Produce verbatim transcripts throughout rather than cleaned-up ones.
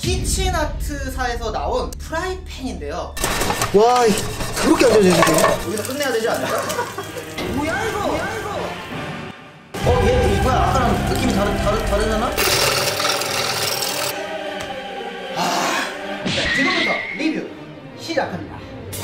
키친아트사에서 나온 프라이팬인데요. 와, 그렇게 안 되지 지금? 여기서 끝내야 되지 않을까? 뭐야 이거? 뭐야 이거? 어, 얘 이거야. 아까랑 느낌이 다르, 다르, 다르잖아? 아, 자, 지금부터 리뷰 시작합니다.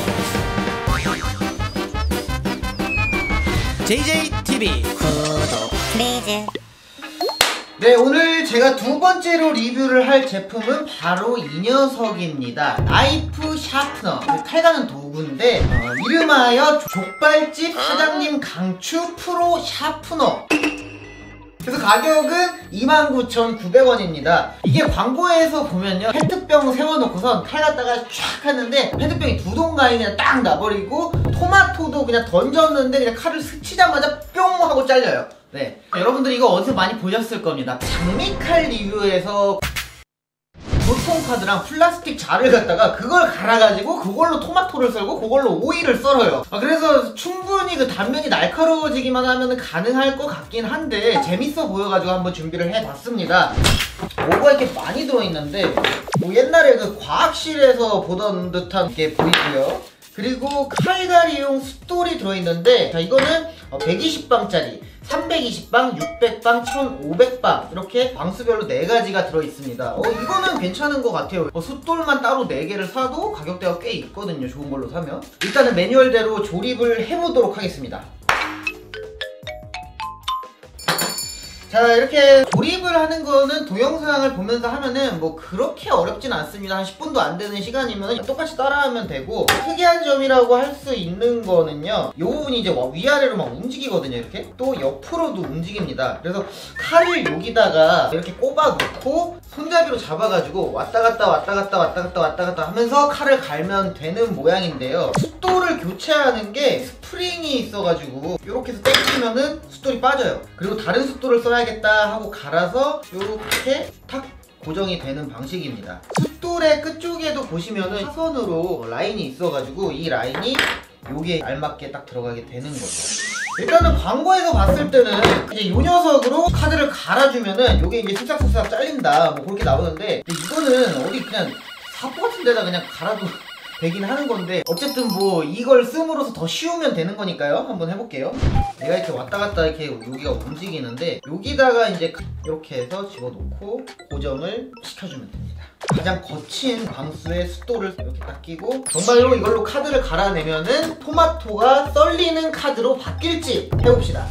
제이제이티비 구독 플리즈. 네, 오늘 제가 두 번째로 리뷰를 할 제품은 바로 이 녀석입니다. 나이프 샤프너, 칼 가는 도구인데 어, 이름하여 족발집 사장님 강추 프로 샤프너. 그래서 가격은 이만 구천구백 원입니다. 이게 광고에서 보면요, 페트병 세워놓고선 칼 갖다가 쫙 하는데 페트병이 두 동강이 그냥 딱 나버리고 토마토도 그냥 던졌는데 그냥 칼을 스치자마자 뿅 하고 잘려요. 네, 여러분들 이거 어디서 많이 보셨을 겁니다. 장미칼 리뷰에서 보통 카드랑 플라스틱 자를 갖다가 그걸 갈아가지고 그걸로 토마토를 썰고 그걸로 오이를 썰어요. 아, 그래서 충분히 그 단면이 날카로워지기만 하면 가능할 것 같긴 한데 재밌어 보여가지고 한번 준비를 해봤습니다. 뭐가 이렇게 많이 들어있는데 뭐 옛날에 그 과학실에서 보던 듯한 게 보이고요. 그리고 칼갈이용 숫돌이 들어있는데, 자, 이거는 백이십 방짜리 삼백이십 방, 육백 방, 천오백 방 이렇게 방수별로 네 가지가 들어있습니다. 어, 이거는 괜찮은 것 같아요. 어, 숫돌만 따로 네 개를 사도 가격대가 꽤 있거든요, 좋은 걸로 사면. 일단은 매뉴얼대로 조립을 해보도록 하겠습니다. 자, 이렇게 조립을 하는 거는 동영상을 보면서 하면은 뭐 그렇게 어렵진 않습니다. 한 십 분도 안 되는 시간이면 똑같이 따라하면 되고, 특이한 점이라고 할 수 있는 거는요, 요 부분이 이제 위아래로 막 움직이거든요. 이렇게 또 옆으로도 움직입니다. 그래서 칼을 여기다가 이렇게 꼽아 놓고 손잡이로 잡아가지고 왔다 갔다 왔다 갔다 왔다 갔다 왔다 갔다 하면서 칼을 갈면 되는 모양인데요, 숫돌을 교체하는 게 스프링이 있어가지고 이렇게 해서 땡기면은 숫돌이 빠져요. 그리고 다른 숫돌을 써야겠다 하고 갈아서 이렇게 탁 고정이 되는 방식입니다. 숫돌의 끝쪽에도 보시면은 사선으로 라인이 있어가지고 이 라인이 요게 알맞게 딱 들어가게 되는 거죠. 일단은 광고에서 봤을 때는 이제 요 녀석으로 카드를 갈아주면은 요게 이제 슥싹슥싹 잘린다 뭐 그렇게 나오는데, 이거는 어디 그냥 사포 같은 데다 그냥 갈아도 되긴 하는 건데, 어쨌든 뭐 이걸 씀으로써 더 쉬우면 되는 거니까요. 한번 해볼게요. 내가 이렇게 왔다 갔다 이렇게 여기가 움직이는데 여기다가 이제 이렇게 해서 집어넣고 고정을 시켜주면 됩니다. 가장 거친 방수의 숫돌을 이렇게 딱 끼고 정말로 이걸로 카드를 갈아내면은 토마토가 썰리는 카드로 바뀔지 해봅시다.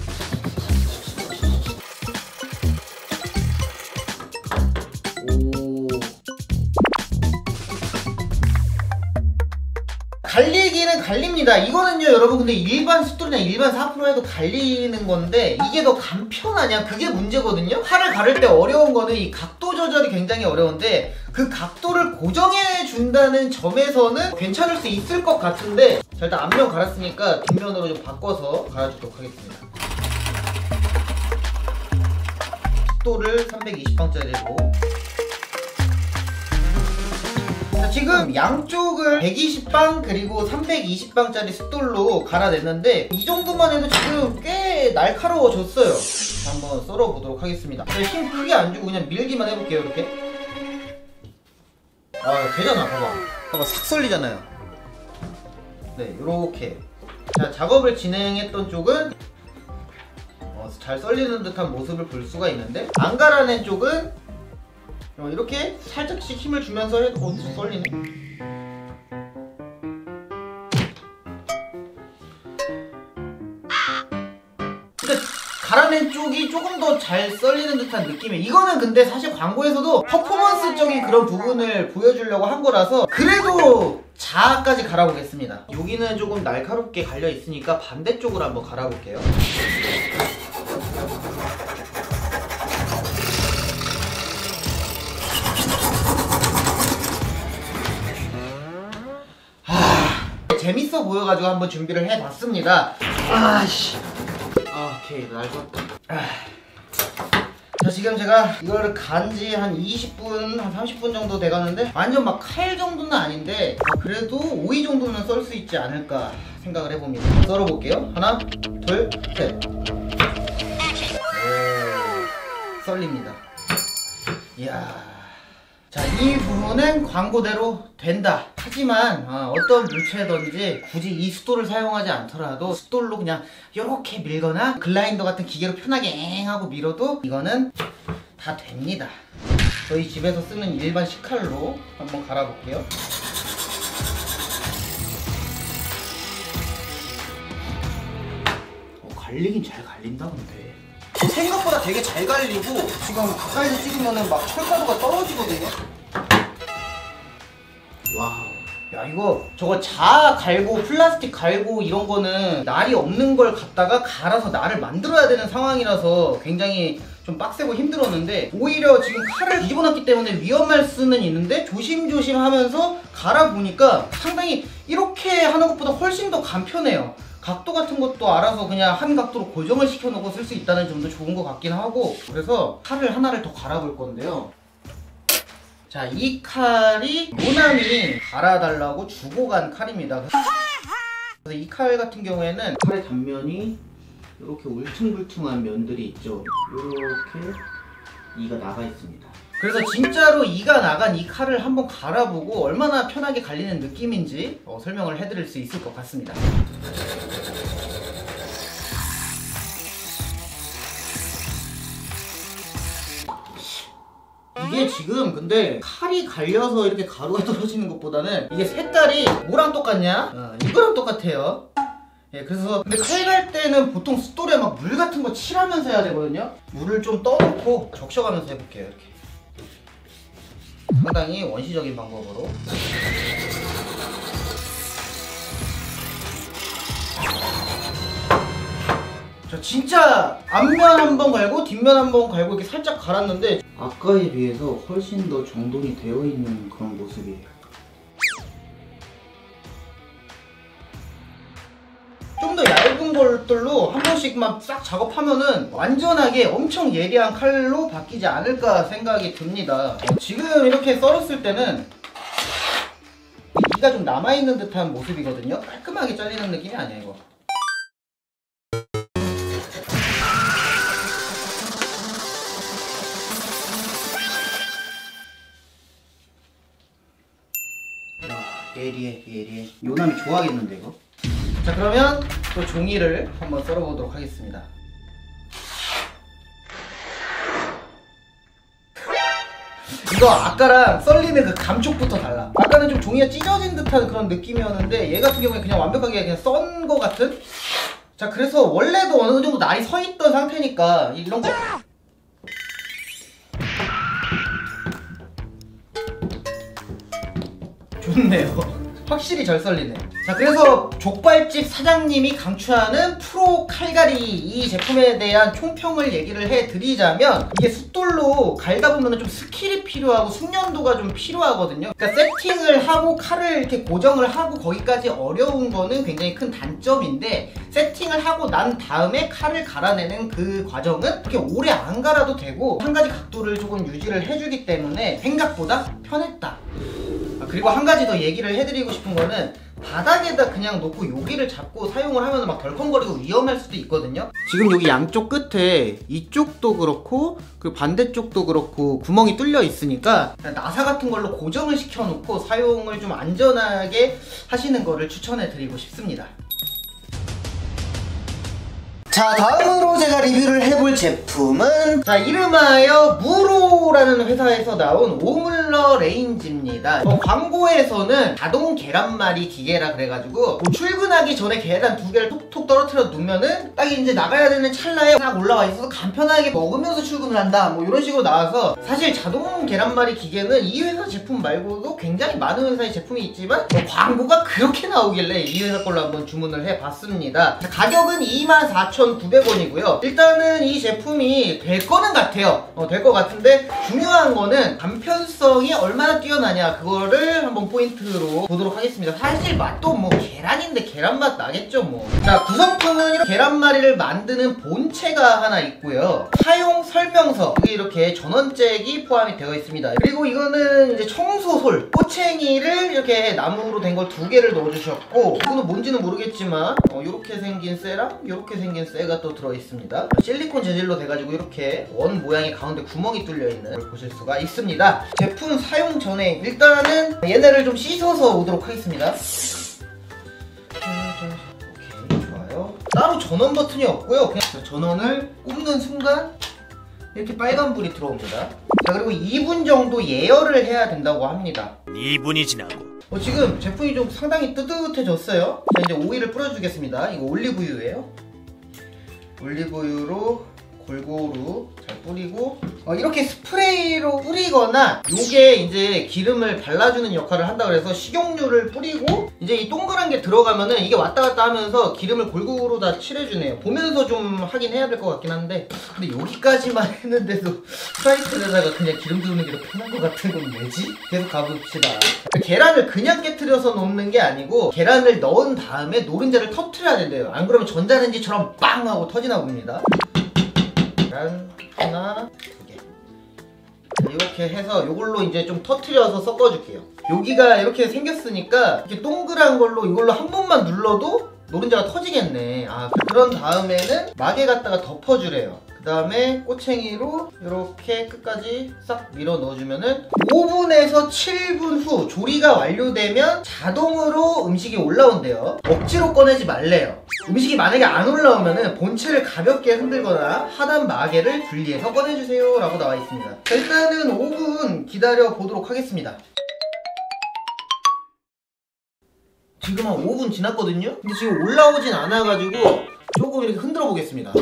갈리기는 갈립니다. 이거는요 여러분, 근데 일반 숫돌이나 일반 사 프로 해도 갈리는 건데 이게 더 간편하냐, 그게 문제거든요. 칼을 가를 때 어려운 거는 이 각도 조절이 굉장히 어려운데, 그 각도를 고정해 준다는 점에서는 괜찮을 수 있을 것 같은데, 자, 일단 앞면 갈았으니까 뒷면으로 좀 바꿔서 갈아주도록 하겠습니다. 숫돌을 삼백이십 방짜리로. 지금 양쪽을 백이십 방 그리고 삼백이십 방짜리 숫돌로 갈아냈는데 이 정도만 해도 지금 꽤 날카로워졌어요. 한번 썰어보도록 하겠습니다. 힘 크게 안 주고 그냥 밀기만 해볼게요. 이렇게. 아, 되잖아. 봐봐. 봐봐, 싹 썰리잖아요. 네, 요렇게. 자, 작업을 진행했던 쪽은 어, 잘 썰리는 듯한 모습을 볼 수가 있는데, 안 갈아낸 쪽은 어, 이렇게 살짝씩 힘을 주면서 해도 어디서 썰리네? 근데 갈아낸 쪽이 조금 더 잘 썰리는 듯한 느낌이에요. 이거는 근데 사실 광고에서도 퍼포먼스적인 그런 부분을 보여주려고 한 거라서 그래도 자아까지 갈아보겠습니다. 여기는 조금 날카롭게 갈려 있으니까 반대쪽으로 한번 갈아볼게요. 재밌어 보여가지고 한번 준비를 해봤습니다. 아씨. 아, 오케이, 날것. 아. 자, 지금 제가 이걸 간지 한 이십 분, 한 삼십 분 정도 돼가는데 완전 막 칼 정도는 아닌데 아, 그래도 오이 정도는 썰 수 있지 않을까 생각을 해봅니다. 썰어볼게요. 하나, 둘, 셋. 오, 썰립니다. 이야. 자, 이 부분은 광고대로 된다. 하지만 어, 어떤 물체든지 굳이 이 숫돌을 사용하지 않더라도 숫돌로 그냥 이렇게 밀거나 글라인더 같은 기계로 편하게 엥 하고 밀어도 이거는 다 됩니다. 저희 집에서 쓰는 일반 식칼로 한번 갈아볼게요. 어, 갈리긴 잘 갈린다 근데. 생각보다 되게 잘 갈리고 지금 가까이서 찍으면은 막 철가루가 떨어지거든요. 와우. 야, 이거 저거 자 갈고 플라스틱 갈고 이런 거는 날이 없는 걸 갖다가 갈아서 날을 만들어야 되는 상황이라서 굉장히 좀 빡세고 힘들었는데, 오히려 지금 칼을 뒤집어놨기 때문에 위험할 수는 있는데 조심조심 하면서 갈아보니까 상당히 이렇게 하는 것보다 훨씬 더 간편해요. 각도 같은 것도 알아서 그냥 한 각도로 고정을 시켜놓고 쓸 수 있다는 점도 좋은 것 같긴 하고, 그래서 칼을 하나를 더 갈아볼 건데요. 자, 이 칼이 요남이 갈아달라고 주고 간 칼입니다. 그래서 이 칼 같은 경우에는 칼의 단면이 이렇게 울퉁불퉁한 면들이 있죠. 이렇게 이가 나가 있습니다. 그래서 진짜로 이가 나간 이 칼을 한번 갈아보고 얼마나 편하게 갈리는 느낌인지 어, 설명을 해드릴 수 있을 것 같습니다. 이게 지금 근데 칼이 갈려서 이렇게 가루가 떨어지는 것보다는 이게 색깔이 뭐랑 똑같냐? 어, 이거랑 똑같아요. 예, 그래서 근데 칼 갈 때는 보통 숫돌에 막 물 같은 거 칠하면서 해야 되거든요. 물을 좀 떠놓고 적셔가면서 해볼게요. 이렇게 상당히 원시적인 방법으로. 저 진짜 앞면 한번 갈고 뒷면 한번 갈고 이렇게 살짝 갈았는데 아까에 비해서 훨씬 더 정돈이 되어 있는 그런 모습이에요. 좀 더 얇은 것들로 한 번씩만 싹 작업하면은 완전하게 엄청 예리한 칼로 바뀌지 않을까 생각이 듭니다. 어, 지금 이렇게 썰었을 때는 이가 좀 남아있는 듯한 모습이거든요. 깔끔하게 잘리는 느낌이 아니야 이거. 예리해 예리해. 요남이 좋아하겠는데 이거. 자, 그러면 또 종이를 한번 썰어보도록 하겠습니다. 이거 아까랑 썰리는 그 감촉부터 달라. 아까는 좀 종이가 찢어진 듯한 그런 느낌이었는데 얘 같은 경우에 그냥 완벽하게 그냥 썬 거 같은? 자, 그래서 원래도 어느 정도 날이 서 있던 상태니까 이런 거 좋네요. 확실히 잘 썰리네. 자, 그래서 족발집 사장님이 강추하는 프로 칼갈이 이 제품에 대한 총평을 얘기를 해드리자면, 이게 숫돌로 갈다 보면 좀 스킬이 필요하고 숙련도가 좀 필요하거든요. 그러니까 세팅을 하고 칼을 이렇게 고정을 하고 거기까지 어려운 거는 굉장히 큰 단점인데, 세팅을 하고 난 다음에 칼을 갈아내는 그 과정은 그렇게 오래 안 갈아도 되고 한 가지 각도를 조금 유지를 해주기 때문에 생각보다 편했다. 그리고 한 가지 더 얘기를 해드리고 싶은 거는, 바닥에다 그냥 놓고 여기를 잡고 사용을 하면 막 덜컹거리고 위험할 수도 있거든요. 지금 여기 양쪽 끝에 이쪽도 그렇고 그 반대쪽도 그렇고 구멍이 뚫려 있으니까 나사 같은 걸로 고정을 시켜 놓고 사용을 좀 안전하게 하시는 거를 추천해 드리고 싶습니다. 자, 다음으로 제가 리뷰를 해볼 제품은, 자, 이름하여 무로라는 회사에서 나온 오물러 레인지입니다. 어, 광고에서는 자동 계란말이 기계라 그래가지고 뭐 출근하기 전에 계란 두 개를 톡톡 떨어뜨려 놓으면은 딱 이제 나가야 되는 찰나에 딱 올라와 있어서 간편하게 먹으면서 출근을 한다, 뭐 이런 식으로 나와서, 사실 자동 계란말이 기계는 이 회사 제품 말고도 굉장히 많은 회사의 제품이 있지만 뭐 광고가 그렇게 나오길래 이 회사 걸로 한번 주문을 해봤습니다. 자, 가격은 이만 사천구백 원이고요 일단은 이 제품이 될 거는 같아요. 어, 될 거 같은데 중요한 거는 간편성이 얼마나 뛰어나냐, 그거를 한번 포인트로 보도록 하겠습니다. 사실 맛도 뭐 계란인데 계란맛 나겠죠 뭐. 자, 구성품은 이렇게 계란말이를 만드는 본체가 하나 있고요, 사용 설명서, 이게 이렇게 전원잭이 포함이 되어 있습니다. 그리고 이거는 이제 청소솔, 꼬챙이를 이렇게 나무로 된 걸 두 개를 넣어주셨고, 이거는 뭔지는 모르겠지만 어, 이렇게 생긴 쇠랑 이렇게 생긴 쇠가 또 들어있습니다. 실리콘 재질로 돼가지고 이렇게 원 모양의 가운데 구멍이 뚫려있는 걸 보실 수가 있습니다. 제품 오븐 사용 전에 일단은 얘네를 좀 씻어서 오도록 하겠습니다. 오케이, 좋아요. 따로 전원 버튼이 없고요. 그냥 전원을 꼽는 순간 이렇게 빨간 불이 들어옵니다. 자, 그리고 이 분 정도 예열을 해야 된다고 합니다. 이 분이 지나고 어, 지금 제품이 좀 상당히 뜨뜻해졌어요. 자, 이제 오일을 뿌려주겠습니다. 이거 올리브유예요. 올리브유로 골고루 잘 뿌리고, 어, 이렇게 스프레이로 뿌리거나 요게 이제 기름을 발라주는 역할을 한다 그래서 식용유를 뿌리고 이제 이 동그란 게 들어가면은 이게 왔다 갔다 하면서 기름을 골고루 다 칠해주네요. 보면서 좀 하긴 해야 될 것 같긴 한데, 근데 여기까지만 했는데도 프라이팬에다가 그냥 기름 두는 게 더 편한 것 같은 건 왜지? 계속 가봅시다. 계란을 그냥 깨트려서 넣는 게 아니고 계란을 넣은 다음에 노른자를 터트려야 된대요. 안 그러면 전자레인지처럼 빵 하고 터지나 봅니다. 계란 하나, 두 개. 이렇게 해서 이걸로 이제 좀 터트려서 섞어줄게요. 여기가 이렇게 생겼으니까 이렇게 동그란 걸로 이걸로 한 번만 눌러도 노른자가 터지겠네. 아, 그런 다음에는 막에 갖다가 덮어주래요. 그 다음에 꼬챙이로 이렇게 끝까지 싹 밀어 넣어주면은 오 분에서 칠 분 후 조리가 완료되면 자동으로 음식이 올라온대요. 억지로 꺼내지 말래요. 음식이 만약에 안 올라오면은 본체를 가볍게 흔들거나 하단 마개를 분리해서 꺼내주세요 라고 나와 있습니다. 자, 일단은 오 분 기다려 보도록 하겠습니다. 지금 한 오 분 지났거든요? 근데 지금 올라오진 않아가지고 조금 이렇게 흔들어 보겠습니다.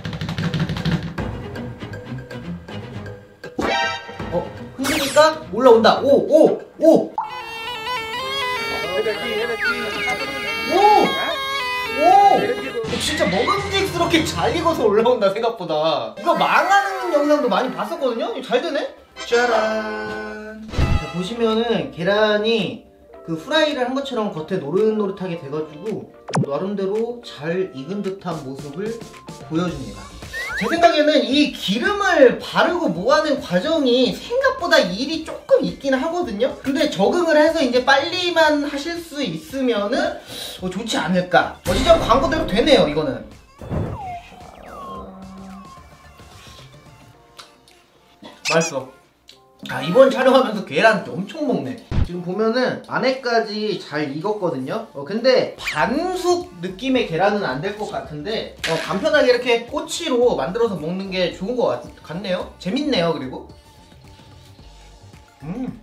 어, 흔드니까 올라온다. 오, 오, 오! 오! 오! 진짜 먹음직스럽게 잘 익어서 올라온다, 생각보다. 이거 망하는 영상도 많이 봤었거든요? 이거 잘 되네? 짜란! 자, 보시면은 계란이 그 후라이를 한 것처럼 겉에 노릇노릇하게 돼가지고 나름대로 잘 익은 듯한 모습을 보여줍니다. 제 생각에는 이 기름을 바르고 뭐하는 과정이 생각보다 일이 조금 있긴 하거든요. 근데 적응을 해서 이제 빨리만 하실 수 있으면은 어, 좋지 않을까. 어, 진짜 광고대로 되네요, 이거는. 맛있어. 아, 이번 촬영하면서 계란 엄청 먹네. 지금 보면은 안에까지 잘 익었거든요. 어, 근데 반숙 느낌의 계란은 안 될 것 같은데 어, 간편하게 이렇게 꼬치로 만들어서 먹는 게 좋은 것 같, 같네요. 재밌네요. 그리고 음.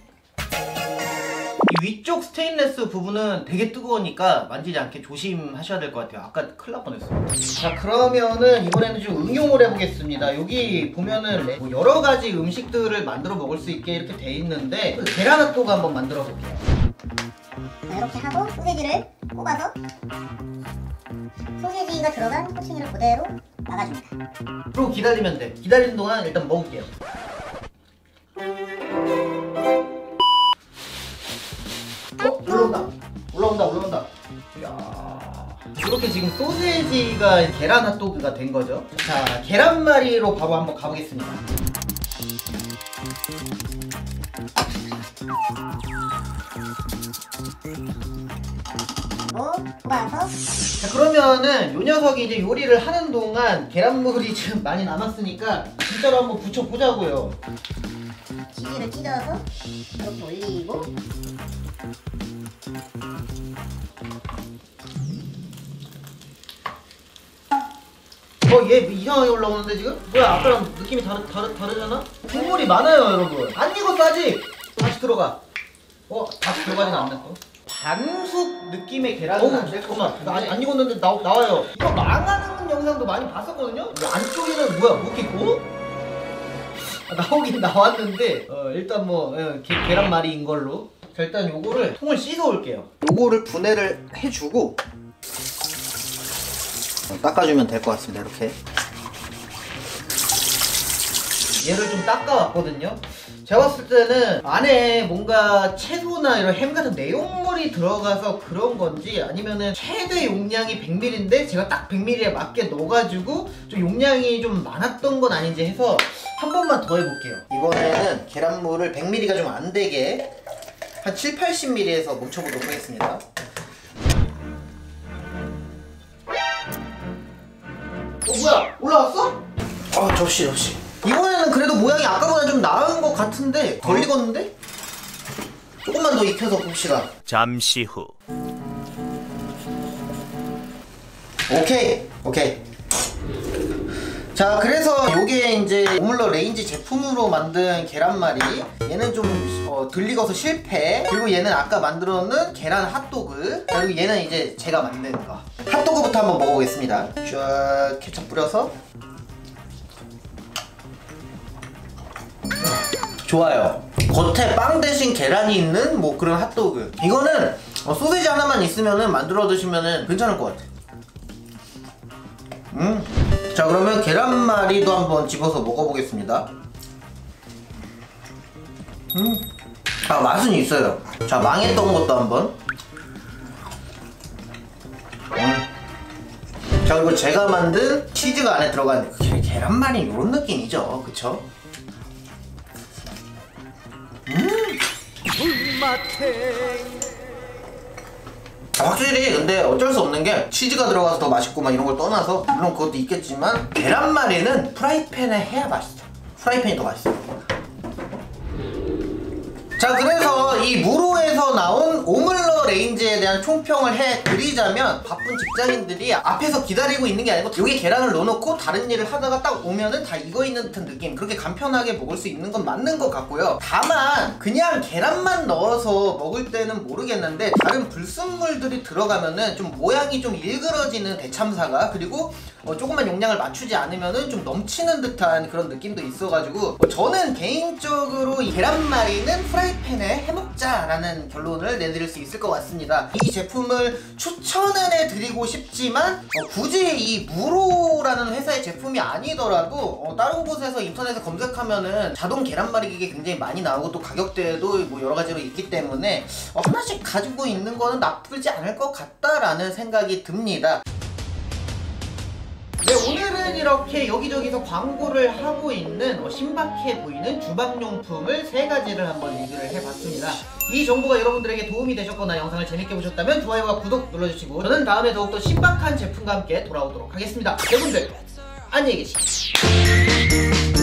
이 위쪽 스테인레스 부분은 되게 뜨거우니까 만지지 않게 조심하셔야 될 것 같아요. 아까 큰일 날 뻔했어요. 자, 그러면은 이번에는 좀 응용을 해보겠습니다. 여기 보면은 뭐 여러 가지 음식들을 만들어 먹을 수 있게 이렇게 돼 있는데 계란 핫도그 한번 만들어 볼게요. 이렇게 하고 소세지를 꼽아서 소세지가 들어간 코팅을 그대로 막아줍니다. 그리고 기다리면 돼. 기다리는 동안 일단 먹을게요. 어? 올라온다. 올라온다. 올라온다. 이야. 이렇게 지금 소세지가 계란 핫도그가 된 거죠. 자, 계란말이로 바로 한번 가보겠습니다. 꼽아서. 자, 그러면은 요 녀석이 이제 요리를 하는 동안 계란물이 지금 많이 남았으니까 진짜로 한번 붙여보자고요. 치즈를 찢어서 이렇게 올리고 어, 얘 이상하게 올라오는데 지금? 뭐야, 아까랑 느낌이 다르, 다르, 다르잖아? 국물이 많아요, 여러분. 안 익었어, 아직! 다시 들어가. 어, 다시 들어가진 않네, 또. 반숙 느낌의 계란은 안 될 것 같은데. 아니, 안 익었는데 나, 나와요. 이거 망하는 영상도 많이 봤었거든요? 이 안쪽에는 뭐야, 뭐 이렇게 고? 아, 나오긴 나왔는데, 어, 일단 뭐, 예, 게, 계란말이인 걸로. 자, 일단 요거를 통을 씻어 올게요. 요거를 분해를 해주고, 닦아주면 될 것 같습니다. 이렇게 얘를 좀 닦아왔거든요. 제가 봤을 때는 안에 뭔가 채소나 이런 햄 같은 내용물이 들어가서 그런 건지 아니면은 최대 용량이 백 밀리리터인데 제가 딱 백 밀리리터에 맞게 넣어가지고 좀 용량이 좀 많았던 건 아닌지 해서 한 번만 더 해볼게요. 이번에는 계란물을 백 밀리리터가 좀 안 되게 한 칠, 팔십 밀리리터에서 멈춰보도록 하겠습니다. 어, 뭐야? 올라왔어? 아, 접시 접시. 이번에는 그래도 모양이 아까보다 좀 나은 것 같은데 덜 익었는데? 조금만 더 익혀서 봅시다. 잠시 후. 오케이 오케이. 자, 그래서 요게 이제 오물러 레인지 제품으로 만든 계란말이. 얘는 좀 어, 덜 익어서 실패. 그리고 얘는 아까 만들어놓은 계란 핫도그. 그리고 얘는 이제 제가 만든 거. 핫도그부터 한번 먹어보겠습니다. 쫙 케첩 뿌려서. 좋아요. 겉에 빵 대신 계란이 있는 뭐 그런 핫도그. 이거는 어, 소세지 하나만 있으면은 만들어 드시면은 괜찮을 것 같아. 음. 자, 그러면 계란말이도 한번 집어서 먹어보겠습니다. 음. 아, 맛은 있어요. 자, 망했던 것도 한번. 음. 자, 그리고 제가 만든 치즈가 안에 들어간 게, 계란말이 이런 느낌이죠. 그쵸? 음. 확실히 근데 어쩔 수 없는 게 치즈가 들어가서 더 맛있고 막 이런 걸 떠나서 물론 그것도 있겠지만 계란말이는 프라이팬에 해야 맛있어. 프라이팬이 더 맛있어. 자, 그래서 이 무로에서 나온 오물러 레인지에 대한 총평을 해드리자면 바쁜 직장인들이 앞에서 기다리고 있는 게 아니고 여기 계란을 넣어놓고 다른 일을 하다가 딱 오면은 다 익어 있는 듯한 느낌. 그렇게 간편하게 먹을 수 있는 건 맞는 것 같고요. 다만 그냥 계란만 넣어서 먹을 때는 모르겠는데 다른 불순물들이 들어가면은 좀 모양이 좀 일그러지는 대참사가, 그리고 어, 조금만 용량을 맞추지 않으면은 좀 넘치는 듯한 그런 느낌도 있어가지고 뭐 저는 개인적으로 이 계란말이는 프라이팬에 해먹자라는 결론을 내드릴 수 있을 것 같습니다. 이 제품을 추천은 해드리고 싶지만 어, 굳이 이 무로라는 회사의 제품이 아니더라도 어, 다른 곳에서 인터넷에 검색하면은 자동 계란말이 기계 굉장히 많이 나오고 또 가격대도 뭐 여러가지로 있기 때문에 어, 하나씩 가지고 있는 거는 나쁘지 않을 것 같다라는 생각이 듭니다. 네, 오늘은 이렇게 여기저기서 광고를 하고 있는 어, 신박해 보이는 주방용품을 세 가지를 한번 리뷰를 해봤습니다. 이 정보가 여러분들에게 도움이 되셨거나 영상을 재밌게 보셨다면 좋아요와 구독 눌러주시고 저는 다음에 더욱더 신박한 제품과 함께 돌아오도록 하겠습니다. 여러분들 안녕히 계십시오.